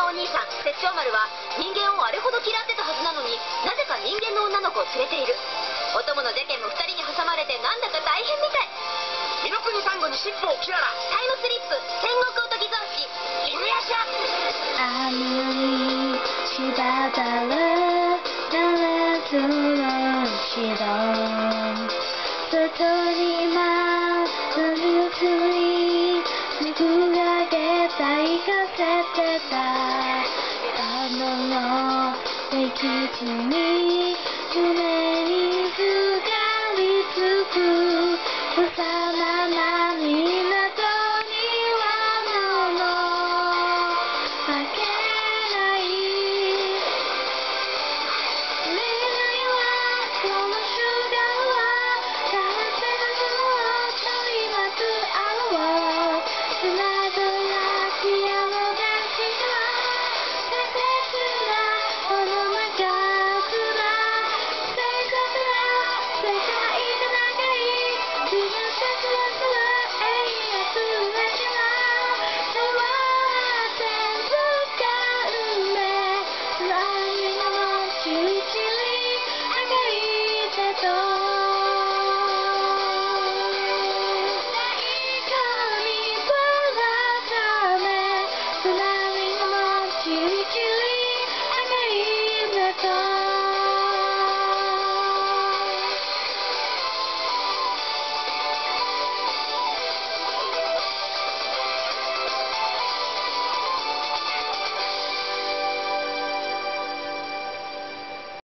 お兄さん摂政丸は人間をあれほど嫌ってたはずなのに、なぜか人間の女の子を連れている。お供のジャケンも2人に挟まれてなんだか大変みたい。 ミノクニサンゴに尻尾をキララ。 タイムスリップ戦国おとぎ雑誌犬夜叉。 雨にしばたるガラスの城、外に舞うニュースに肉がけたいかせてたあのの敵地に夢に